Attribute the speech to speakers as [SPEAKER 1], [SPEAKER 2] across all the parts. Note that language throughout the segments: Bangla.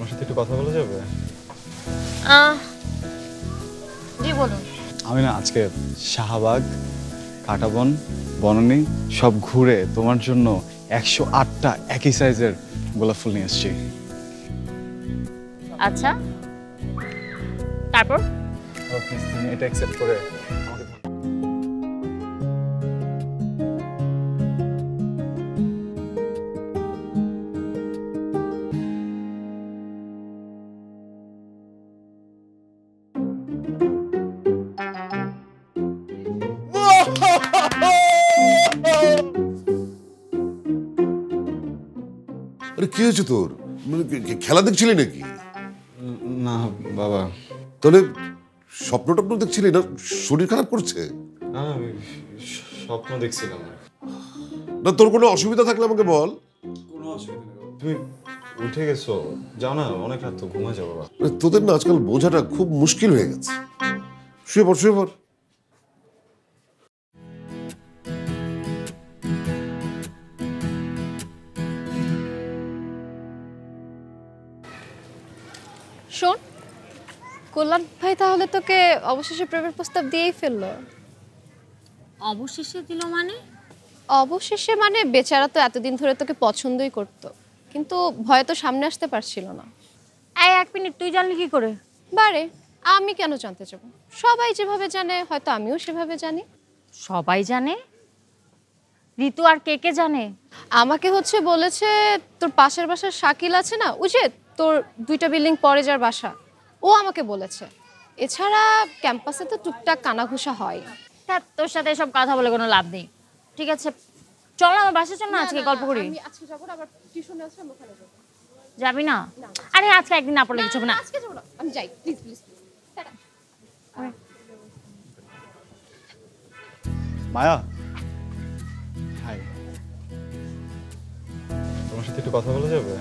[SPEAKER 1] তোমার সাথে একটু কথা বলা যাবে?
[SPEAKER 2] জি বলুন।
[SPEAKER 1] আমি না আজকে শাহবাগ, কাঁটাবন, বনানী সব ঘুরে তোমার জন্য 108টা একই সাইজের গোলাপ ফুল নিয়ে এসেছি।
[SPEAKER 2] আচ্ছা, তারপর?
[SPEAKER 1] প্লিজ তুমি এটা অ্যাকসেপ্ট করে আমাকে
[SPEAKER 3] কি হয়েছে তোর? খেলা দেখছিলি নাকি?
[SPEAKER 1] না বাবা।
[SPEAKER 3] তাহলে স্বপ্ন টপ্ন দেখছিলি না? শরীর খারাপ করছে?
[SPEAKER 1] না স্বপ্ন দেখছিলাম
[SPEAKER 3] না। তোর কোনো অসুবিধা থাকলে আমাকে বল।
[SPEAKER 1] কোনো অসুবিধা নেই। তুমি উঠে গেছো, যাও না, অনেক রাত তো, ঘুমা যাও বাবা।
[SPEAKER 3] তোদের না আজকাল বোঝাটা খুব মুশকিল হয়ে গেছে। শুয়ে পড়, শুয়ে পড়।
[SPEAKER 4] শোন, কল্যাণ ভাই তাহলে তোকে অবশেষে প্রেমের প্রস্তাব দিয়েই ফেললো।
[SPEAKER 2] অবশেষে দিল মানে?
[SPEAKER 4] অবশেষে মানে বেচারা তো এতদিন ধরে তোকে পছন্দই করতো, কিন্তু ভয়ে তো সামনে আসতে পারছিল না।
[SPEAKER 2] এই এক মিনিট, তুই জানলি কি করে?
[SPEAKER 4] বারে, আমি কেন জানতে যাবো? সবাই যেভাবে জানে হয়তো আমিও সেভাবে জানি।
[SPEAKER 2] সবাই জানে? ঋতু আর কে কে জানে?
[SPEAKER 4] আমাকে হচ্ছে বলেছে তোর পাশের বাসার শাকিল আছে না, ওই যে তোর 2টা বিল্ডিং পরে যার বাসা, ও আমাকে বলেছে। এছাড়া ক্যাম্পাসে তো টুকটাক কানাঘুষা হয়।
[SPEAKER 2] তোর সাথে এসব কথা বলে কোনো লাভ নেই। ঠিক আছে, চল আমার বাসা, চল না আজকে গল্প করি।
[SPEAKER 4] আমি আজকে যাব না, আবার টিউশনে আছে, আমি ওখানে যাব।
[SPEAKER 2] যাবি না? আরে আজকে একদিন না পড়লে কিছু হবে না।
[SPEAKER 4] আজকে যাব না, আমি যাই, please please please. Ta ta.
[SPEAKER 1] Maya, hi. তোমার সাথে একটু কথা বলা যাবে?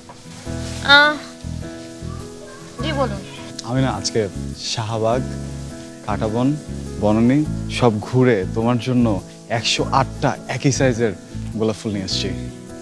[SPEAKER 2] জি বলুন।
[SPEAKER 1] আমি না আজকে শাহবাগ, কাঁটাবন, বনানী সব ঘুরে তোমার জন্য 108টা একই সাইজের গোলাপ ফুল নিয়ে এসেছি।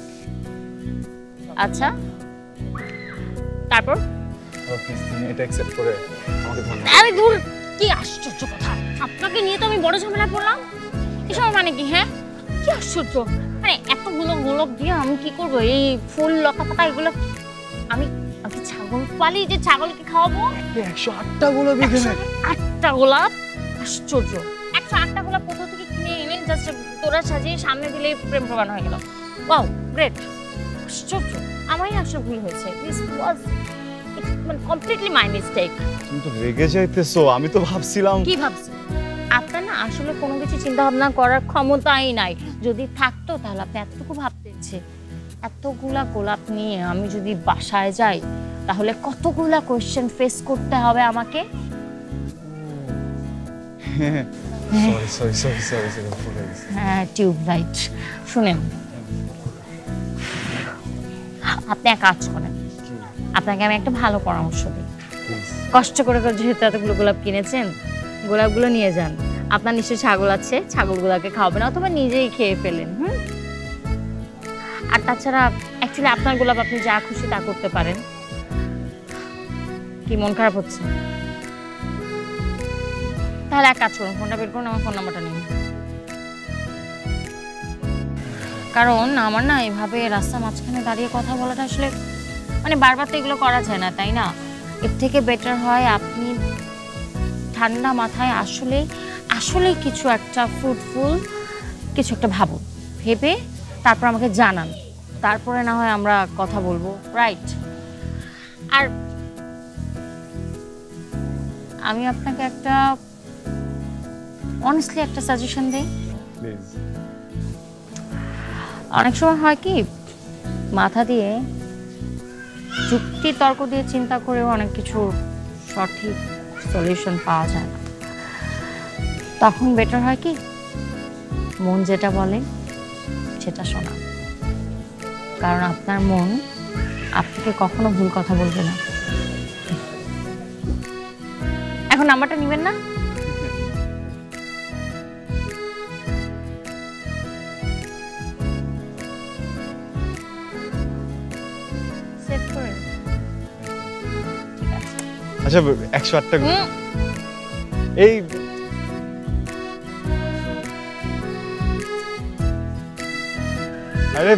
[SPEAKER 2] আচ্ছা, তারপর?
[SPEAKER 1] প্লিজ তুমি এটা অ্যাকসেপ্ট করে আমাকে ধন্যবাদ।
[SPEAKER 2] আরে ধুর, কি আশ্চর্য কথা! আপনাকে নিয়ে তো আমি বড় ঝামেলা পড়লাম। এসব মানে কি? হ্যাঁ, কি আশ্চর্য! মানে এতগুলো গোলাপ দিয়ে আমি কি করবো? এই ফুল, লতা পাতা এগুলো আমি ছাগল পালি, যে ছাগলকে খাওয়াবো।
[SPEAKER 1] 108টা গোলাপ এখানে?
[SPEAKER 2] 8টা গোলাপ? আশ্চর্য! 108টা গোলাপ কোথা থেকে কিনে এনে জাস্ট তোরা সাজিয়ে সামনে দিলে প্রেম প্রমাণ হয়ে গেল। Wow, great! আশ্চর্য! আমারই আসলে ভুল হয়েছে। This was completely my mistake.
[SPEAKER 1] তুমি তো রেগে যাইতেছো। আমি তো ভাবছিলাম।
[SPEAKER 2] কি ভাবছো? আপনার না আসলে কোনো কিছু চিন্তা ভাবনা করার ক্ষমতাই নাই। যদি থাকতো তাহলে আপনি এতটুকু ভাবতেন যে এতগুলা গোলাপ নিয়ে আমি যদি বাসায় যাই তাহলে কতগুলা কোয়েশ্চেন ফেস করতে হবে আমাকে। হ্যাঁ, টিউবলাইট। শুনেন, আপনি এক কাজ করেন, আপনাকে আমি একটা ভালো পরামর্শ দিই। কষ্ট করে যেহেতু এতগুলো গোলাপ কিনেছেন, গোলাপগুলো নিয়ে যান। আপনার নিশ্চয়ই ছাগল আছে, ছাগলগুলোকে খাওয়াবেন অথবা নিজেই খেয়ে ফেলেন। আর তাছাড়া অ্যাকচুয়ালি আপনার গোলাপ আপনি যা খুশি তা করতে পারেন। কি মন খারাপ হচ্ছে? তাহলে এক কাজ করুন, ফোনটা বের করুন, আমার ফোন নাম্বারটা নিন। কারণ আমার না এভাবে রাস্তার মাঝখানে দাঁড়িয়ে কথা বলাটা আসলে মানে বারবার তো এগুলো করা যায় না, তাই না? এর থেকে বেটার হয় আপনি ঠান্ডা মাথায় আসলে কিছু একটা ফ্রুটফুল কিছু একটা ভাবুন, ভেবে তারপর আমাকে জানান, তারপরে না হয় আমরা কথা বলবো, রাইট? আর আমি আপনাকে একটা অনেস্টলি একটা সাজেশন দেই।
[SPEAKER 1] প্লিজ।
[SPEAKER 2] অনেক সময় হয় কি, মাথা দিয়ে যুক্তি তর্ক দিয়ে চিন্তা করেও অনেক কিছু সঠিক সলিউশন পাওয়া যায় না। তখন বেটার হয় কি, মন যেটা বলে সেটা শোনা। কারণ আপনার মন আপনাকে কখনো ভুল কথা বলবে না। এখন নাম্বারটা নেবেন না? সেভ করে
[SPEAKER 1] আচ্ছা 108টা এই আরে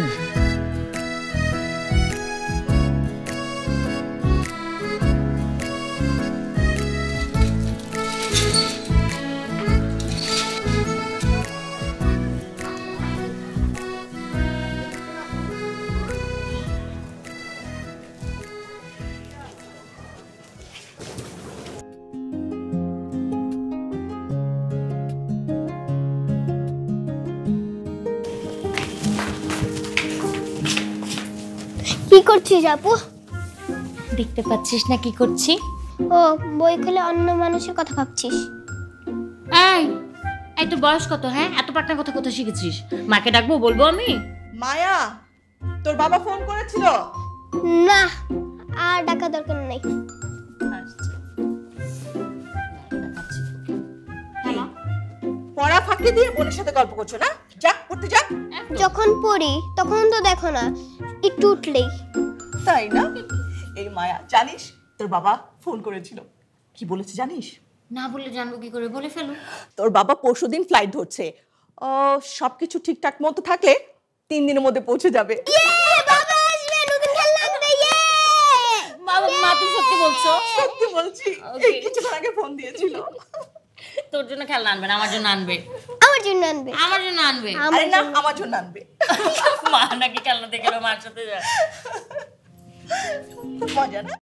[SPEAKER 5] কি করছিস আপু?
[SPEAKER 2] দেখতে পাচ্ছিস না কি করছি?
[SPEAKER 5] ও বই খুলে অন্য মানুষের কথা ভাবছিস।
[SPEAKER 2] এই এই তোর বয়স কত? হ্যাঁ, এত পাটনা কথা কোথা শিখেছিস? মাকে ডাকবো, বলবো আমি?
[SPEAKER 6] মায়া, তোর বাবা ফোন করেছিল?
[SPEAKER 5] না, আর ডাকা দরকার নেই।
[SPEAKER 6] পড়া ফাঁকি দিয়ে বোনের সাথে গল্প করছো না? যা পড়তে যা।
[SPEAKER 5] যখন পড়ি তখন তো দেখো না, একটু উঠলেই।
[SPEAKER 6] তাই না? এই মায়া, জানিস তোর বাবা ফোন করেছিল, কি বলেছে জানিস?
[SPEAKER 2] না বললে জানবো কি করে, বলে ফেলো।
[SPEAKER 6] তোর বাবা পরশুদিন ফ্লাইট ধরছে, সবকিছু ঠিকঠাক মতো থাকলে 3 দিনের মধ্যে পৌঁছে যাবে।
[SPEAKER 5] বাবা আসবে, নতুন খেলনা আনবে।
[SPEAKER 2] মা তুমি সত্যি বলছো?
[SPEAKER 6] সত্যি বলছি, এই কিছুক্ষণ আগে ফোন দিয়েছিল।
[SPEAKER 2] তোর জন্য খেলনা আনবে না, আমার জন্য আনবে।
[SPEAKER 5] আমার জন্য আনবে।
[SPEAKER 2] আমার জন্য আনবে।
[SPEAKER 6] আরে না, আমার জন্য আনবে।
[SPEAKER 2] মা নাকি খেলনা দেখে মার সাথে যায়।
[SPEAKER 6] মজা না?